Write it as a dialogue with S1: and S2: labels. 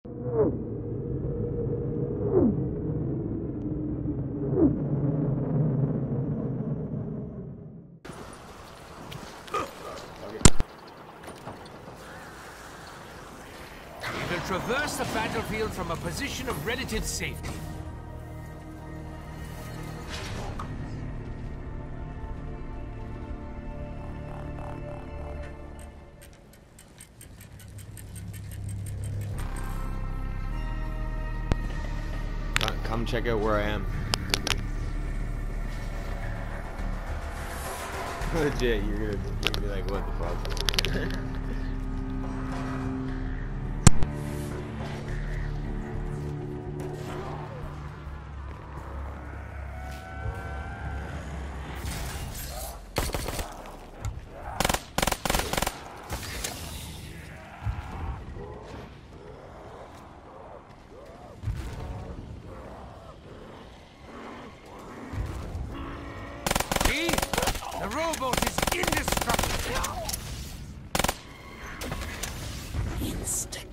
S1: We will traverse the battlefield from a position of relative safety.
S2: Come check out where I am. Legit, you're gonna be like, what the fuck?
S1: The rowboat is indestructible.
S3: Instinct.